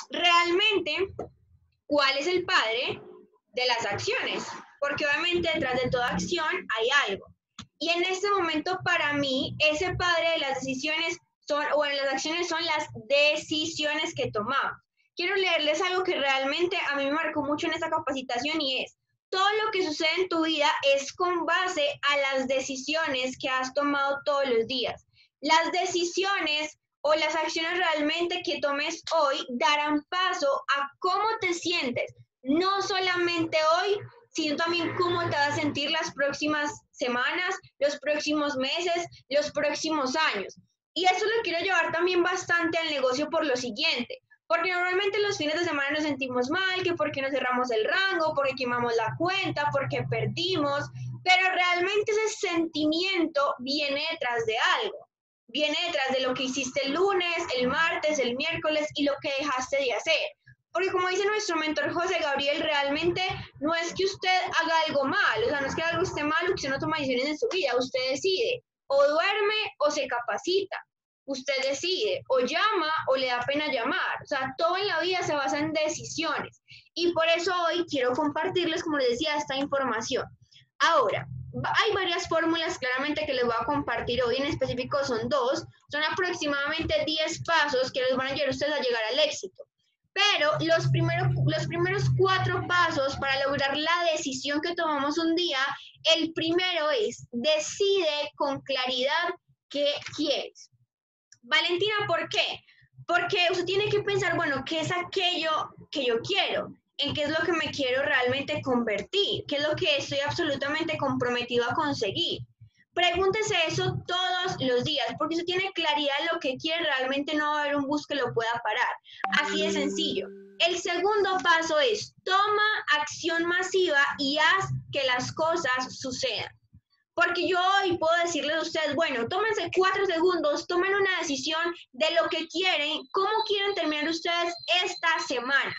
realmente, ¿cuál es el padre de las acciones? Porque obviamente detrás de toda acción hay algo. Y en este momento para mí, ese padre de las decisiones son, o en las acciones son las decisiones que tomamos. Quiero leerles algo que realmente a mí me marcó mucho en esta capacitación y es, todo lo que sucede en tu vida es con base a las decisiones que has tomado todos los días. Las decisiones o las acciones realmente que tomes hoy darán paso a cómo te sientes, no solamente hoy, sino también cómo te vas a sentir las próximas semanas, los próximos meses, los próximos años. Y eso lo quiero llevar también bastante al negocio por lo siguiente, porque normalmente los fines de semana nos sentimos mal, que porque nos cerramos el rango, porque quemamos la cuenta, porque perdimos, pero realmente ese sentimiento viene detrás de algo. Viene detrás de lo que hiciste el lunes, el martes, el miércoles y lo que dejaste de hacer. Porque como dice nuestro mentor José Gabriel, realmente no es que usted haga algo mal, o sea, no es que algo esté mal o que usted no toma decisiones en su vida, usted decide, o duerme o se capacita, usted decide, o llama o le da pena llamar, o sea, todo en la vida se basa en decisiones. Y por eso hoy quiero compartirles, como les decía, esta información. Ahora, hay varias fórmulas claramente que les voy a compartir hoy, en específico son dos, son aproximadamente 10 pasos que les van a ayudar a ustedes a llegar al éxito. Pero los primeros 4 pasos para lograr la decisión que tomamos un día, el primero es, decide con claridad qué quieres. Valentina, ¿por qué? Porque usted tiene que pensar, bueno, ¿qué es aquello que yo quiero? ¿En qué es lo que me quiero realmente convertir? ¿Qué es lo que estoy absolutamente comprometido a conseguir? Pregúntese eso todos los días, porque si tiene claridad de lo que quiere, realmente no va a haber un bus que lo pueda parar. Así de sencillo. El segundo paso es, toma acción masiva y haz que las cosas sucedan. Porque yo hoy puedo decirles a ustedes, bueno, tómense 4 segundos, tomen una decisión de lo que quieren, cómo quieren terminar ustedes esta semana.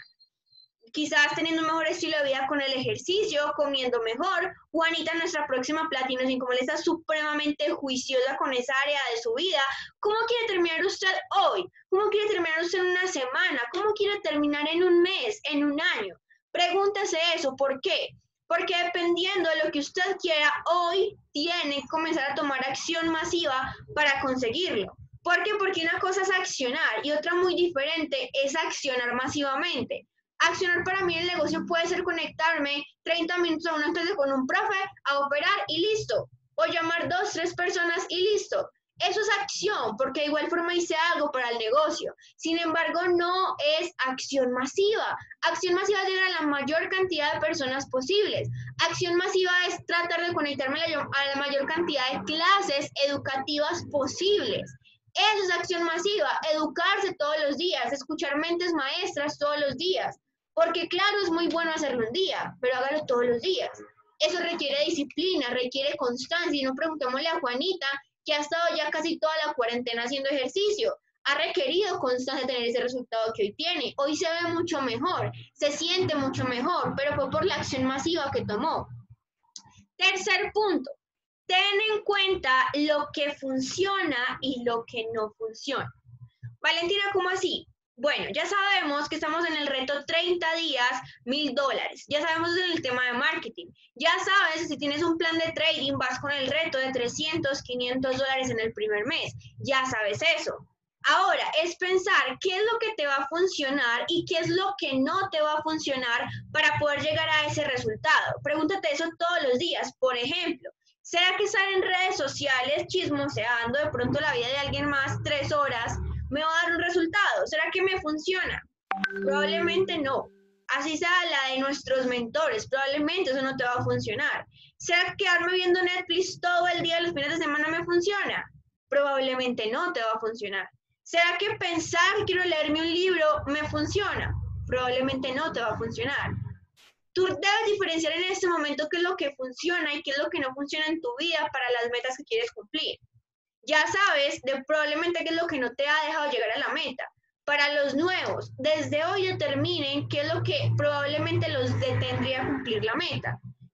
Quizás teniendo un mejor estilo de vida con el ejercicio, comiendo mejor. Juanita, nuestra próxima Platino 5, como le está supremamente juiciosa con esa área de su vida. ¿Cómo quiere terminar usted hoy? ¿Cómo quiere terminar usted en una semana? ¿Cómo quiere terminar en un mes, en un año? Pregúntese eso. ¿Por qué? Porque dependiendo de lo que usted quiera, hoy tiene que comenzar a tomar acción masiva para conseguirlo. ¿Por qué? Porque una cosa es accionar y otra muy diferente es accionar masivamente. Accionar para mí en el negocio puede ser conectarme 30 minutos a una clase con un profe, a operar y listo. O llamar 2, 3 personas y listo. Eso es acción, porque de igual forma hice algo para el negocio. Sin embargo, no es acción masiva. Acción masiva es llegar a la mayor cantidad de personas posibles. Acción masiva es tratar de conectarme a la mayor cantidad de clases educativas posibles. Eso es acción masiva, educarse todos los días, escuchar mentes maestras todos los días. Porque claro, es muy bueno hacerlo un día, pero hágalo todos los días. Eso requiere disciplina, requiere constancia. Y no preguntémosle a Juanita, que ha estado ya casi toda la cuarentena haciendo ejercicio. Ha requerido constancia tener ese resultado que hoy tiene. Hoy se ve mucho mejor, se siente mucho mejor, pero fue por la acción masiva que tomó. Tercer punto, ten en cuenta lo que funciona y lo que no funciona. Valentina, ¿cómo así? Bueno, ya sabemos que estamos en el reto 30 días, $1000. Ya sabemos en el tema de marketing. Ya sabes, si tienes un plan de trading, vas con el reto de $300, $500 en el primer mes. Ya sabes eso. Ahora, es pensar qué es lo que te va a funcionar y qué es lo que no te va a funcionar para poder llegar a ese resultado. Pregúntate eso todos los días. Por ejemplo, ¿será que estar en redes sociales chismoseando de pronto la vida de alguien más 3 horas me va a dar un resultado? ¿Será que me funciona? Probablemente no. Así sea la de nuestros mentores, probablemente eso no te va a funcionar. ¿Será que quedarme viendo Netflix todo el día los fines de semana me funciona? Probablemente no te va a funcionar. ¿Será que pensar que quiero leerme un libro me funciona? Probablemente no te va a funcionar. Tú debes diferenciar en este momento qué es lo que funciona y qué es lo que no funciona en tu vida para las metas que quieres cumplir. Ya sabes de probablemente qué es lo que no te ha dejado llegar a la meta. Para los nuevos, desde hoy determinen qué es lo que probablemente los detendría a cumplir la meta.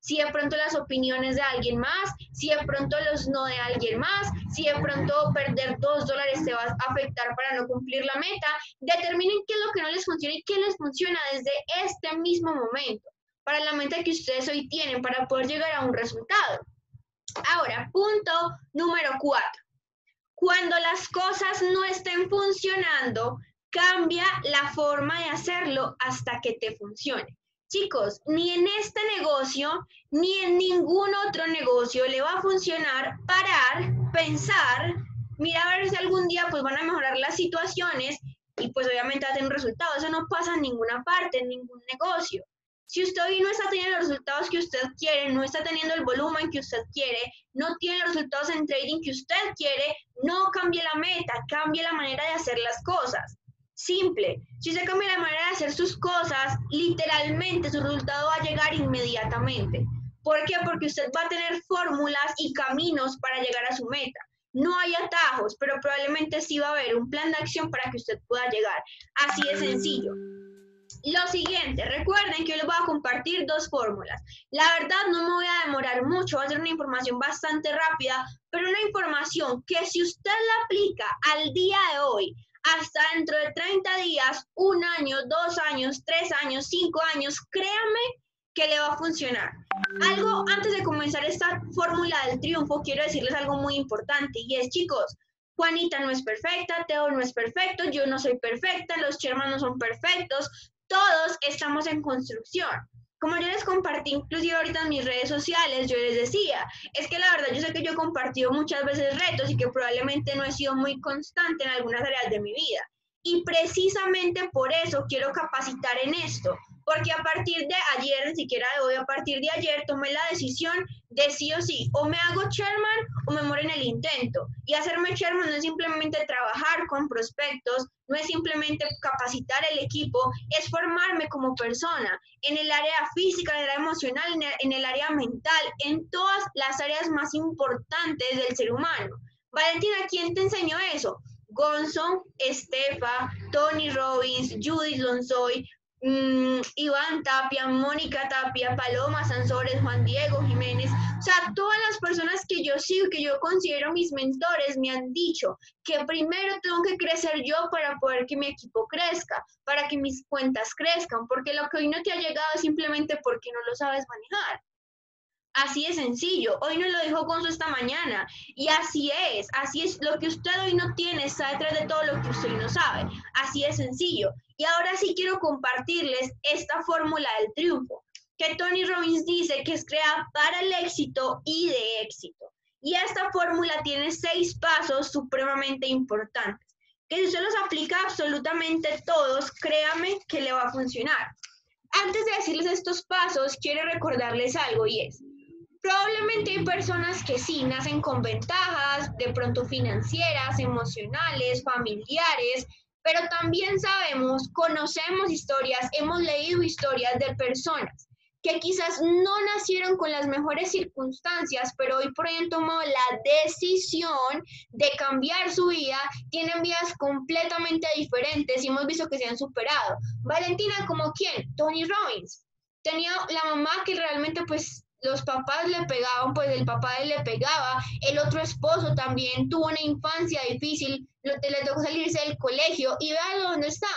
si de pronto las opiniones de alguien más, si de pronto los no de alguien más, si de pronto perder $2 te va a afectar para no cumplir la meta. Determinen qué es lo que no les funciona y qué les funciona desde este mismo momento para la meta que ustedes hoy tienen para poder llegar a un resultado. Ahora, punto número 4. Cuando las cosas no estén funcionando, cambia la forma de hacerlo hasta que te funcione. Chicos, ni en este negocio, ni en ningún otro negocio le va a funcionar parar, pensar, mira a ver si algún día pues van a mejorar las situaciones y pues obviamente va a tener un resultado. Eso no pasa en ninguna parte, en ningún negocio. Si usted hoy no está teniendo los resultados que usted quiere, no está teniendo el volumen que usted quiere, no tiene los resultados en trading que usted quiere, no cambie la meta, cambie la manera de hacer las cosas. Simple. Si usted cambia la manera de hacer sus cosas, literalmente su resultado va a llegar inmediatamente. ¿Por qué? Porque usted va a tener fórmulas y caminos para llegar a su meta. No hay atajos, pero probablemente sí va a haber un plan de acción para que usted pueda llegar. Así de sencillo. Lo siguiente, recuerden que yo les voy a compartir 2 fórmulas. La verdad no me voy a demorar mucho, va a ser una información bastante rápida, pero una información que si usted la aplica al día de hoy, hasta dentro de 30 días, 1 año, 2 años, 3 años, 5 años, créanme que le va a funcionar. Algo antes de comenzar esta fórmula del triunfo, quiero decirles algo muy importante y es, chicos, Juanita no es perfecta, Teo no es perfecto, yo no soy perfecta, los Sherman no son perfectos, todos estamos en construcción. Como yo les compartí inclusive ahorita en mis redes sociales, yo les decía, es que la verdad yo sé que yo he compartido muchas veces retos y que probablemente no he sido muy constante en algunas áreas de mi vida. Y precisamente por eso quiero capacitar en esto, porque a partir de ayer, ni siquiera de hoy, a partir de ayer tomé la decisión de sí o sí, o me hago chairman o me muero en el intento. Y hacerme chairman no es simplemente trabajar con prospectos, no es simplemente capacitar el equipo, es formarme como persona, en el área física, en el área emocional, en el área mental, en todas las áreas más importantes del ser humano. Valentina, ¿quién te enseñó eso? Gonzo, Estefa, Tony Robbins, Judith Lonzoy, Iván Tapia, Mónica Tapia, Paloma Sansores, Juan Diego Jiménez, o sea, todas las personas que yo sigo, que yo considero mis mentores, me han dicho que primero tengo que crecer yo para poder que mi equipo crezca, para que mis cuentas crezcan, porque lo que hoy no te ha llegado es simplemente porque no lo sabes manejar. Así de sencillo. Hoy nos lo dijo Gonzo esta mañana. Y así es. Lo que usted hoy no tiene está detrás de todo lo que usted no sabe. Así de sencillo. Y ahora sí quiero compartirles esta fórmula del triunfo, que Tony Robbins dice que es creada para el éxito y de éxito. Y esta fórmula tiene 6 pasos supremamente importantes, que si usted los aplica absolutamente todos, créame que le va a funcionar. Antes de decirles estos pasos, quiero recordarles algo y es, probablemente hay personas que sí nacen con ventajas, de pronto financieras, emocionales, familiares, pero también sabemos, conocemos historias, hemos leído historias de personas que quizás no nacieron con las mejores circunstancias, pero hoy por hoy han tomado la decisión de cambiar su vida, tienen vidas completamente diferentes y hemos visto que se han superado. Valentina, ¿como quién? Tony Robbins. Tenía la mamá que realmente pues los papás le pegaban, pues el papá de él le pegaba, el otro esposo también tuvo una infancia difícil, le tocó salirse del colegio y vea dónde está.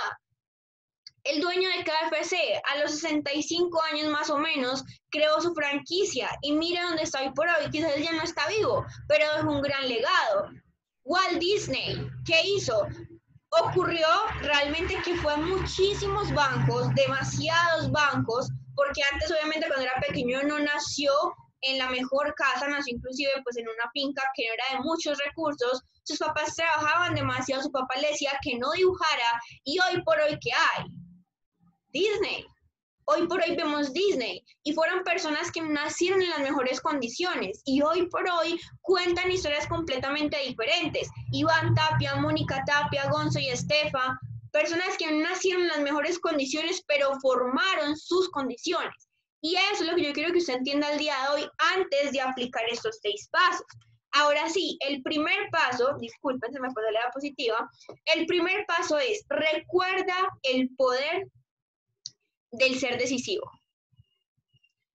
El dueño de KFC, a los 65 años más o menos, creó su franquicia y mira dónde está hoy por hoy, quizás él ya no está vivo, pero dejó un gran legado. Walt Disney, ¿qué hizo? Ocurrió realmente que fue a muchísimos bancos, demasiados bancos, porque antes obviamente cuando era pequeño no nació en la mejor casa, nació inclusive pues en una finca que no era de muchos recursos, sus papás trabajaban demasiado, su papá le decía que no dibujara y hoy por hoy ¿qué hay? Disney. Hoy por hoy vemos Disney y fueron personas que nacieron en las mejores condiciones y hoy por hoy cuentan historias completamente diferentes. Iván Tapia, Mónica Tapia, Gonzo y Estefa, personas que nacieron en las mejores condiciones pero formaron sus condiciones. Y eso es lo que yo quiero que usted entienda el día de hoy antes de aplicar estos 6 pasos. Ahora sí, el primer paso, disculpen, se me fue la diapositiva, el primer paso es recuerda el poder del ser decisivo.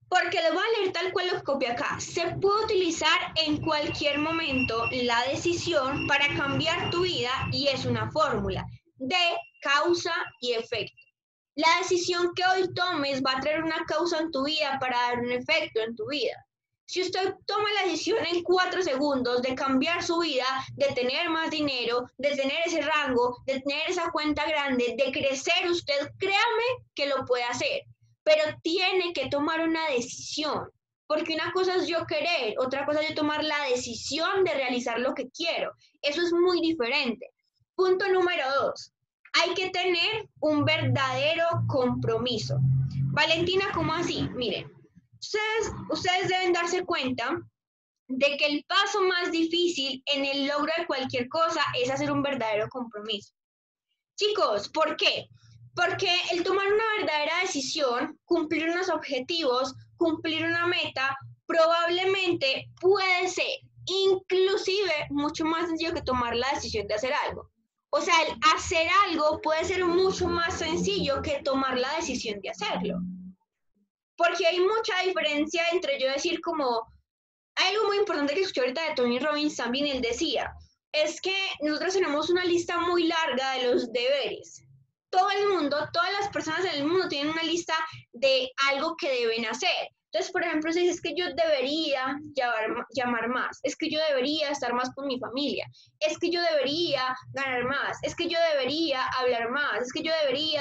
Porque lo voy a leer tal cual lo copio acá. Se puede utilizar en cualquier momento la decisión para cambiar tu vida y es una fórmula de causa y efecto. La decisión que hoy tomes va a traer una causa en tu vida para dar un efecto en tu vida. Si usted toma la decisión en 4 segundos de cambiar su vida, de tener más dinero, de tener ese rango, de tener esa cuenta grande, de crecer, usted créame que lo puede hacer, pero tiene que tomar una decisión, porque una cosa es yo querer, otra cosa es yo tomar la decisión de realizar lo que quiero. Eso es muy diferente. Punto número 2. Hay que tener un verdadero compromiso. Valentina, ¿cómo así? Miren, ustedes deben darse cuenta de que el paso más difícil en el logro de cualquier cosa es hacer un verdadero compromiso. Chicos, ¿por qué? Porque el tomar una verdadera decisión, cumplir unos objetivos, cumplir una meta, probablemente puede ser inclusive mucho más sencillo que tomar la decisión de hacer algo. O sea, el hacer algo puede ser mucho más sencillo que tomar la decisión de hacerlo. Porque hay mucha diferencia entre yo decir como, hay algo muy importante que escuché ahorita de Tony Robbins también, él decía, es que nosotros tenemos una lista muy larga de los deberes. Todo el mundo, todas las personas en el mundo tienen una lista de algo que deben hacer. Entonces, por ejemplo, si es que yo debería llamar más, es que yo debería estar más con mi familia, es que yo debería ganar más, es que yo debería hablar más, es que yo debería.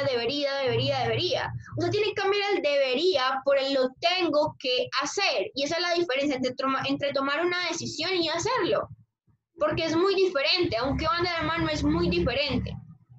Usted tiene que cambiar el debería por el lo tengo que hacer. Y esa es la diferencia entre tomar una decisión y hacerlo. Porque es muy diferente, aunque van de la mano, es muy diferente.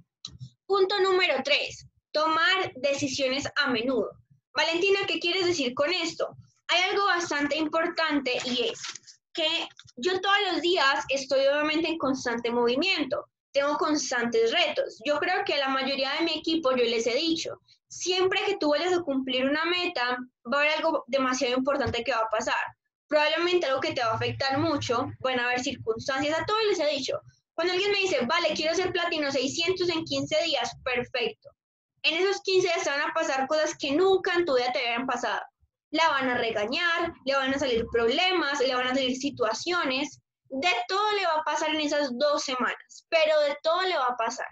Punto número 3. Tomar decisiones a menudo. Valentina, ¿qué quieres decir con esto? Hay algo bastante importante y es que yo todos los días estoy obviamente en constante movimiento, tengo constantes retos. Yo creo que a la mayoría de mi equipo yo les he dicho, siempre que tú vayas a cumplir una meta, va a haber algo demasiado importante que va a pasar. Probablemente algo que te va a afectar mucho, van a haber circunstancias, a todos les he dicho. Cuando alguien me dice, vale, quiero ser platino 600 en 15 días, perfecto. En esos 15 días te van a pasar cosas que nunca en tu vida te habían pasado. La van a regañar, le van a salir problemas, le van a salir situaciones. De todo le va a pasar en esas 2 semanas, pero de todo le va a pasar.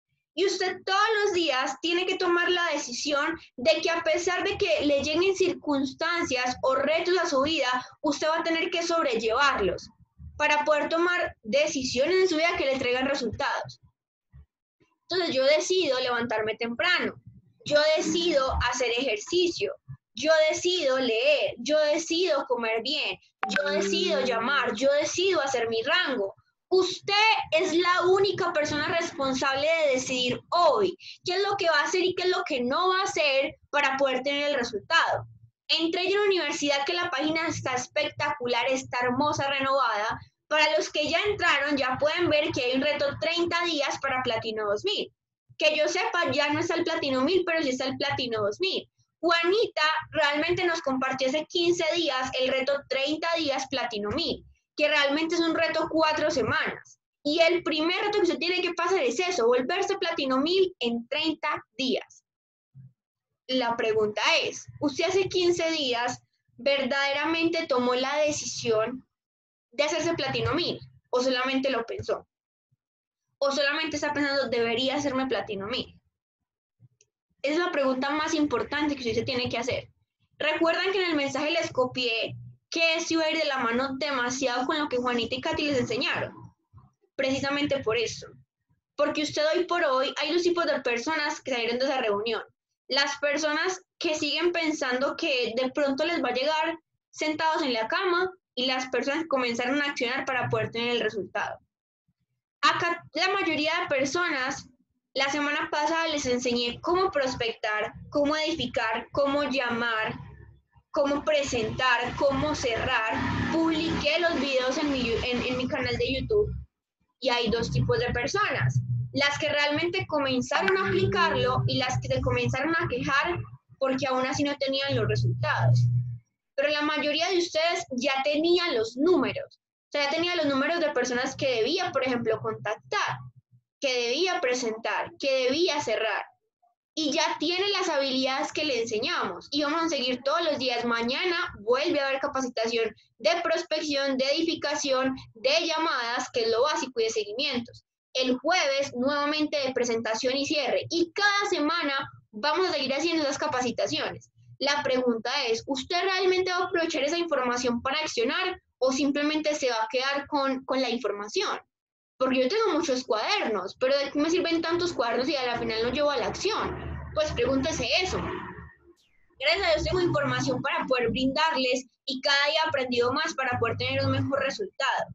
Y usted todos los días tiene que tomar la decisión de que a pesar de que le lleguen circunstancias o retos a su vida, usted va a tener que sobrellevarlos para poder tomar decisiones en su vida que le traigan resultados. Entonces yo decido levantarme temprano, yo decido hacer ejercicio, yo decido leer, yo decido comer bien, yo decido llamar, yo decido hacer mi rango. Usted es la única persona responsable de decidir hoy qué es lo que va a hacer y qué es lo que no va a hacer para poder tener el resultado. Entré en una universidad que la página está espectacular, está hermosa, renovada. Para los que ya entraron, ya pueden ver que hay un reto 30 días para Platino 2000. Que yo sepa, ya no está el Platino 1000, pero sí está el Platino 2000. Juanita realmente nos compartió hace 15 días el reto 30 días Platino 1000, que realmente es un reto 4 semanas. Y el primer reto que usted tiene que pasar es eso, volverse Platino 1000 en 30 días. La pregunta es, ¿usted hace 15 días verdaderamente tomó la decisión de hacerse Platino 1000 o solamente lo pensó? ¿O solamente está pensando, debería hacerme Platino 1000? Es la pregunta más importante que usted se tiene que hacer. Recuerdan que en el mensaje les copié que esto iba a ir de la mano demasiado con lo que Juanita y Katy les enseñaron. Precisamente por eso. Porque usted hoy por hoy, hay 2 tipos de personas que salieron de esa reunión. Las personas que siguen pensando que de pronto les va a llegar sentados en la cama y las personas que comenzaron a accionar para poder tener el resultado. Acá la mayoría de personas, la semana pasada les enseñé cómo prospectar, cómo edificar, cómo llamar, cómo presentar, cómo cerrar. Publiqué los videos en mi canal de YouTube y hay 2 tipos de personas. Las que realmente comenzaron a aplicarlo y las que se comenzaron a quejar porque aún así no tenían los resultados. Pero la mayoría de ustedes ya tenían los números. O sea, ya tenía los números de personas que debía, por ejemplo, contactar, que debía presentar, que debía cerrar. y ya tiene las habilidades que le enseñamos y vamos a seguir todos los días. Mañana vuelve a haber capacitación de prospección, de edificación, de llamadas, que es lo básico, y de seguimientos. El jueves nuevamente de presentación y cierre, y cada semana vamos a seguir haciendo esas capacitaciones. La pregunta es, ¿usted realmente va a aprovechar esa información para accionar o simplemente se va a quedar con la información? Porque yo tengo muchos cuadernos, pero ¿de qué me sirven tantos cuadernos si a la final no llevo a la acción? Pues pregúntese eso. Gracias a Dios tengo información para poder brindarles y cada día he aprendido más para poder tener un mejor resultado.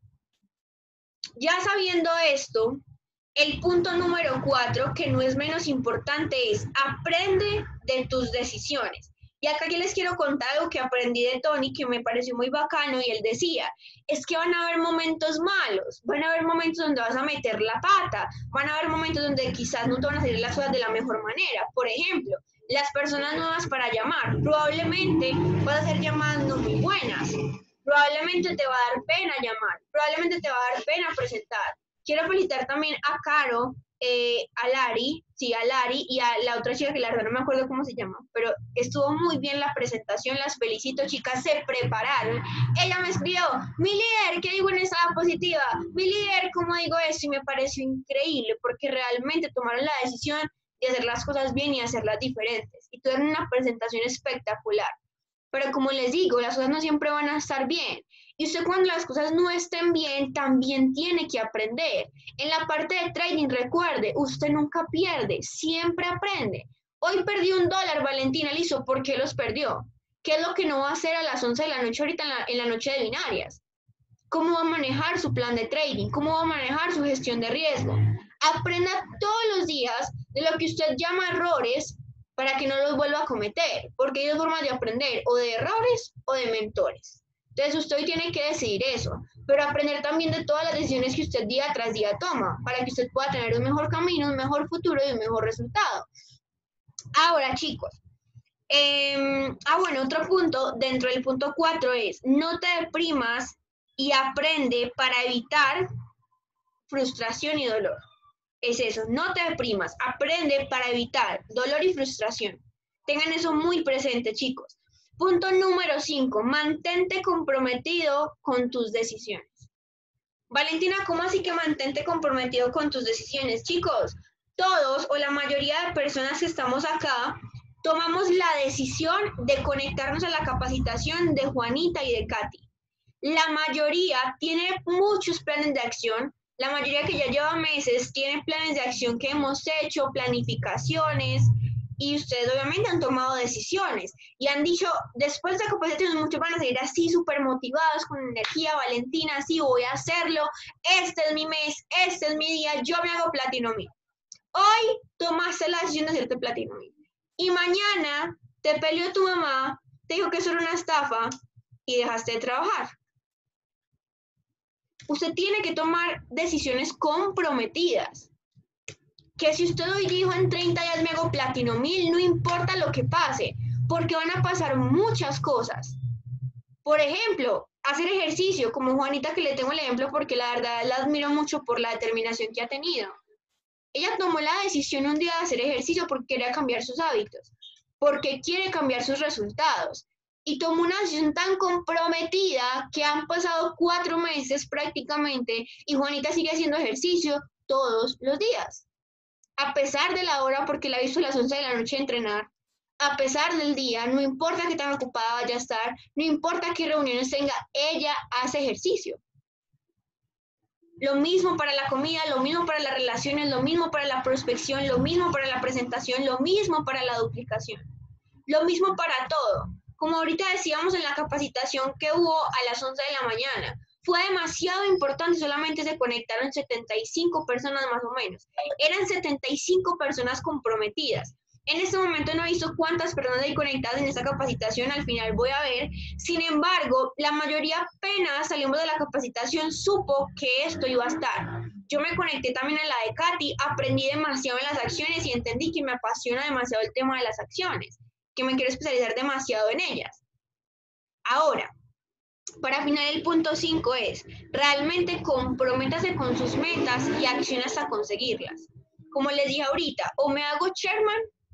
Ya sabiendo esto, el punto número 4, que no es menos importante, es aprende de tus decisiones. Y acá yo les quiero contar algo que aprendí de Tony, que me pareció muy bacano, y él decía, es que van a haber momentos malos, van a haber momentos donde vas a meter la pata, van a haber momentos donde quizás no te van a salir las cosas de la mejor manera. Por ejemplo, las personas nuevas para llamar, probablemente vas a hacer llamadas no muy buenas, probablemente te va a dar pena llamar, probablemente te va a dar pena presentar. Quiero felicitar también a Caro, a Lari, sí, a Lari y a la otra chica que la verdad no me acuerdo cómo se llama, pero estuvo muy bien la presentación, las felicito, chicas, se prepararon. Ella me escribió, mi líder, ¿qué digo en esa positiva? Mi líder, ¿cómo digo eso? Y me pareció increíble porque realmente tomaron la decisión de hacer las cosas bien y hacerlas diferentes. Y tuvieron una presentación espectacular. Pero como les digo, las cosas no siempre van a estar bien. Y usted cuando las cosas no estén bien, también tiene que aprender. En la parte de trading, recuerde, usted nunca pierde, siempre aprende. Hoy perdió $1, Valentina, listo, ¿por qué los perdió? ¿Qué es lo que no va a hacer a las 11 de la noche ahorita en la noche de binarias? ¿Cómo va a manejar su plan de trading? ¿Cómo va a manejar su gestión de riesgo? Aprenda todos los días de lo que usted llama errores para que no los vuelva a cometer, porque hay dos formas de aprender, o de errores o de mentores. Entonces usted hoy tiene que decidir eso, pero aprender también de todas las decisiones que usted día tras día toma, para que usted pueda tener un mejor camino, un mejor futuro y un mejor resultado. Ahora, chicos, bueno, otro punto dentro del punto 4 es, no te deprimas y aprende para evitar frustración y dolor. Es eso, no te deprimas, aprende para evitar dolor y frustración. Tengan eso muy presente, chicos. Punto número 5, mantente comprometido con tus decisiones. Valentina, ¿cómo así que mantente comprometido con tus decisiones? Chicos, todos o la mayoría de personas que estamos acá tomamos la decisión de conectarnos a la capacitación de Juanita y de Katy. La mayoría tiene muchos planes de acción, la mayoría que ya lleva meses tiene planes de acción que hemos hecho, planificaciones, y ustedes obviamente han tomado decisiones y han dicho, después de la capacitación muchos van a seguir así súper motivados, con energía, Valentina, sí voy a hacerlo, este es mi mes, este es mi día, yo me hago Platino Me. Hoy tomaste la decisión de hacerte Platino Me y mañana te peleó tu mamá, te dijo que eso era una estafa y dejaste de trabajar. Usted tiene que tomar decisiones comprometidas. Que si usted hoy dijo en 30 días me hago Platino 1000, no importa lo que pase, porque van a pasar muchas cosas. Por ejemplo, hacer ejercicio, como Juanita, que le tengo el ejemplo porque la verdad la admiro mucho por la determinación que ha tenido. Ella tomó la decisión un día de hacer ejercicio porque quería cambiar sus hábitos, porque quiere cambiar sus resultados. Y tomó una decisión tan comprometida que han pasado 4 meses prácticamente y Juanita sigue haciendo ejercicio todos los días. A pesar de la hora, porque la he visto a las 11 de la noche entrenar, a pesar del día, no importa qué tan ocupada vaya a estar, no importa qué reuniones tenga, ella hace ejercicio. Lo mismo para la comida, lo mismo para las relaciones, lo mismo para la prospección, lo mismo para la presentación, lo mismo para la duplicación. Lo mismo para todo. Como ahorita decíamos en la capacitación que hubo a las 11 de la mañana, fue demasiado importante, solamente se conectaron 75 personas más o menos. Eran 75 personas comprometidas. En este momento no he visto cuántas personas hay conectadas en esta capacitación, al final voy a ver. Sin embargo, la mayoría apenas salimos de la capacitación supo que esto iba a estar. Yo me conecté también a la de Katy, aprendí demasiado en las acciones y entendí que me apasiona demasiado el tema de las acciones, que me quiero especializar demasiado en ellas. Ahora, para final el punto 5 es, realmente comprométase con sus metas y accione hasta conseguirlas. Como les dije ahorita, o me hago chairman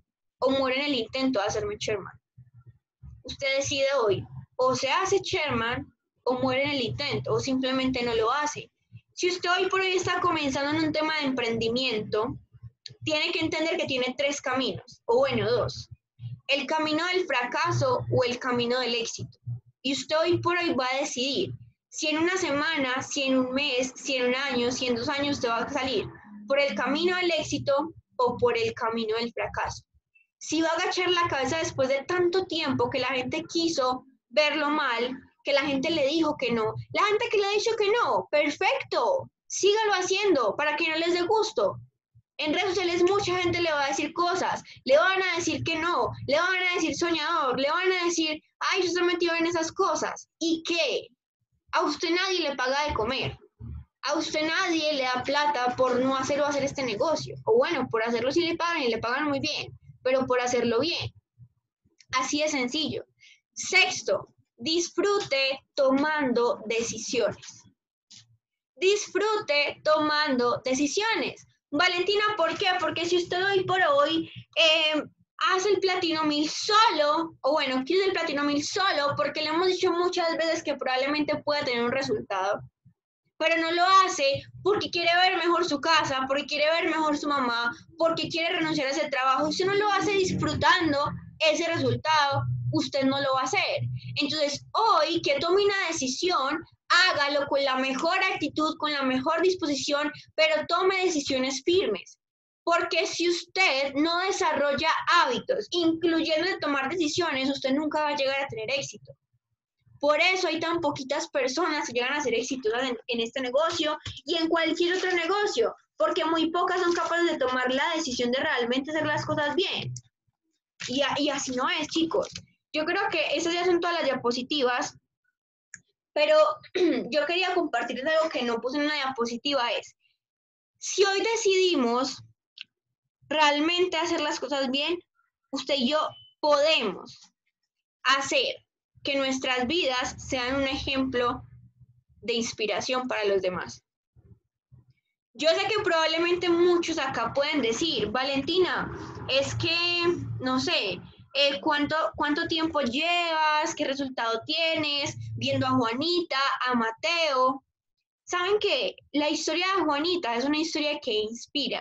o muere en el intento de hacerme chairman. Usted decide hoy, o se hace chairman o muere en el intento, o simplemente no lo hace. Si usted hoy por hoy está comenzando en un tema de emprendimiento, tiene que entender que tiene 3 caminos, o bueno, 2. El camino del fracaso o el camino del éxito. Y usted hoy por hoy va a decidir si en una semana, si en un mes, si en un año, si en 2 años usted va a salir por el camino del éxito o por el camino del fracaso. Si va a agachar la cabeza después de tanto tiempo que la gente quiso verlo mal, que la gente le dijo que no, la gente que le ha dicho que no, perfecto, sígalo haciendo para que no les dé gusto. En redes sociales mucha gente le va a decir cosas, le van a decir que no, le van a decir soñador, le van a decir, ay, yo estoy metido en esas cosas. ¿Y qué? A usted nadie le paga de comer. A usted nadie le da plata por no hacer o hacer este negocio. O bueno, por hacerlo sí le pagan y le pagan muy bien, pero por hacerlo bien. Así de sencillo. 6, disfrute tomando decisiones. Disfrute tomando decisiones. Valentina, ¿por qué? Porque si usted hoy por hoy hace el Platino 1000 solo, o bueno, quiere el Platino 1000 solo, porque le hemos dicho muchas veces que probablemente pueda tener un resultado, pero no lo hace porque quiere ver mejor su casa, porque quiere ver mejor su mamá, porque quiere renunciar a ese trabajo. Usted no lo hace disfrutando ese resultado, usted no lo va a hacer. Entonces, hoy que tome una decisión, hágalo con la mejor actitud, con la mejor disposición, pero tome decisiones firmes. Porque si usted no desarrolla hábitos, incluyendo de tomar decisiones, usted nunca va a llegar a tener éxito. Por eso hay tan poquitas personas que llegan a ser exitosas en este negocio y en cualquier otro negocio, porque muy pocas son capaces de tomar la decisión de realmente hacer las cosas bien. Y así no es, chicos. Yo creo que esas ya son todas las diapositivas, pero yo quería compartirles algo que no puse en una diapositiva, es, si hoy decidimos realmente hacer las cosas bien, usted y yo podemos hacer que nuestras vidas sean un ejemplo de inspiración para los demás. Yo sé que probablemente muchos acá pueden decir, Valentina, es que, no sé, ¿cuánto tiempo llevas? ¿Qué resultado tienes? Viendo a Juanita, a Mateo. ¿Saben qué? La historia de Juanita es una historia que inspira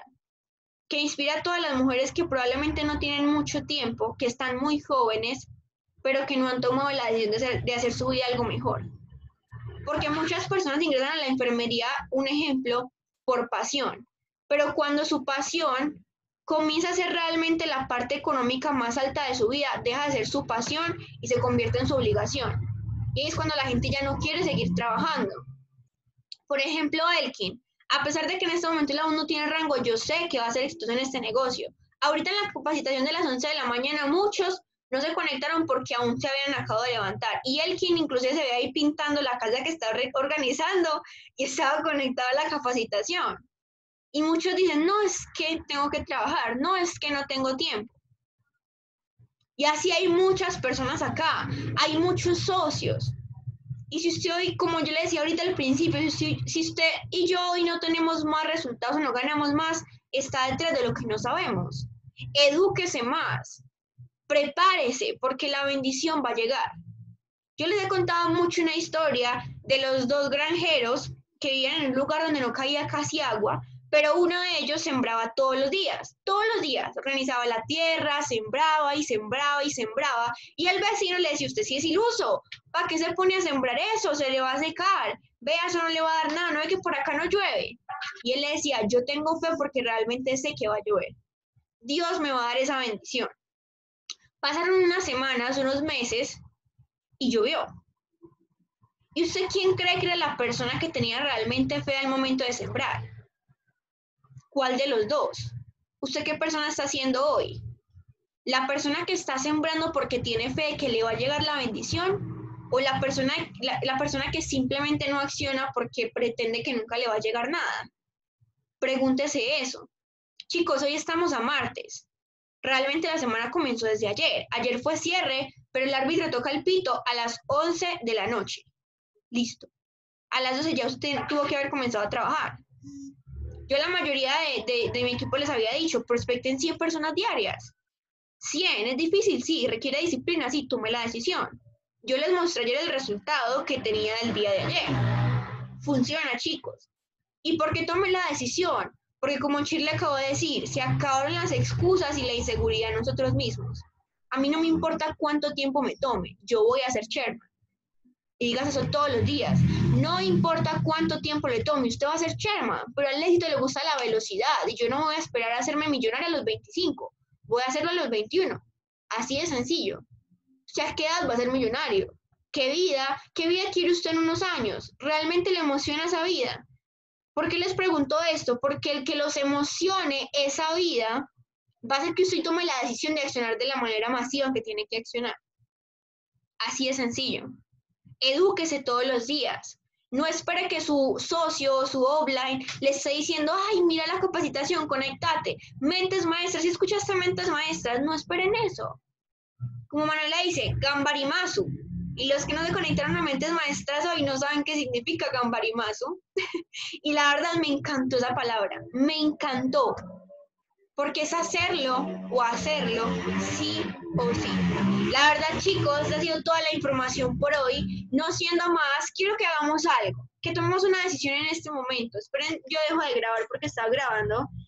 a todas las mujeres que probablemente no tienen mucho tiempo, que están muy jóvenes, pero que no han tomado la decisión de hacer su vida algo mejor. Porque muchas personas ingresan a la enfermería, un ejemplo, por pasión, pero cuando su pasión comienza a ser realmente la parte económica más alta de su vida, deja de ser su pasión y se convierte en su obligación. Y es cuando la gente ya no quiere seguir trabajando. Por ejemplo, Elkin, a pesar de que en este momento él aún no tiene rango, yo sé que va a ser exitoso en este negocio. Ahorita en la capacitación de las 11 de la mañana, muchos no se conectaron porque aún se habían acabado de levantar. Y Elkin inclusive se ve ahí pintando la casa que estaba organizando y estaba conectado a la capacitación. Y muchos dicen, no, es que tengo que trabajar, no, es que no tengo tiempo. Y así hay muchas personas acá, hay muchos socios. Y si usted hoy, como yo le decía ahorita al principio, si usted y yo hoy no tenemos más resultados o no ganamos más, está detrás de lo que no sabemos. Edúquese más, prepárese, porque la bendición va a llegar. Yo les he contado mucho una historia de los 2 granjeros que vivían en un lugar donde no caía casi agua, pero uno de ellos sembraba todos los días, organizaba la tierra, sembraba y sembraba y sembraba, y el vecino le decía, usted sí es iluso, ¿para qué se pone a sembrar eso? Se le va a secar, vea, eso no le va a dar nada, no ve que por acá no llueve. Y él le decía, yo tengo fe porque realmente sé que va a llover. Dios me va a dar esa bendición. Pasaron unas semanas, unos meses, y llovió. ¿Y usted quién cree que era la persona que tenía realmente fe al momento de sembrar? ¿Cuál de los dos? ¿Usted qué persona está siendo hoy? ¿La persona que está sembrando porque tiene fe que le va a llegar la bendición? ¿O la persona que simplemente no acciona porque pretende que nunca le va a llegar nada? Pregúntese eso. Chicos, hoy estamos a martes. Realmente la semana comenzó desde ayer. Ayer fue cierre, pero el árbitro toca el pito a las 11 de la noche. Listo. A las 12 ya usted tuvo que haber comenzado a trabajar. Yo a la mayoría de mi equipo les había dicho, prospecten 100 personas diarias. 100, es difícil, sí, requiere disciplina, sí, tome la decisión. Yo les mostré ayer el resultado que tenía el día de ayer. Funciona, chicos. ¿Y por qué tomé la decisión? Porque como Chir le acabo de decir, se acabaron las excusas y la inseguridad en nosotros mismos. A mí no me importa cuánto tiempo me tome, yo voy a ser chairman. Y digas eso todos los días. No importa cuánto tiempo le tome, usted va a ser chairman, pero al éxito le gusta la velocidad y yo no voy a esperar a hacerme millonaria a los 25, voy a hacerlo a los 21. Así de sencillo. ¿Usted a qué edad va a ser millonario? ¿Qué vida quiere usted en unos años? ¿Realmente le emociona esa vida? ¿Por qué les pregunto esto? Porque el que los emocione esa vida va a hacer que usted tome la decisión de accionar de la manera masiva que tiene que accionar. Así de sencillo. Edúquese todos los días. No espere que su socio, su offline, le esté diciendo, ay, mira la capacitación, conéctate. Mentes maestras, si escuchaste mentes maestras, no esperen eso. Como Manuela dice, gambarimasu. Y los que no se conectaron a mentes maestras hoy no saben qué significa gambarimasu. Y la verdad me encantó esa palabra, me encantó. Porque es hacerlo o hacerlo sí o sí. La verdad, chicos, esta ha sido toda la información por hoy. No siendo más, quiero que hagamos algo, que tomemos una decisión en este momento. Esperen, yo dejo de grabar porque estaba grabando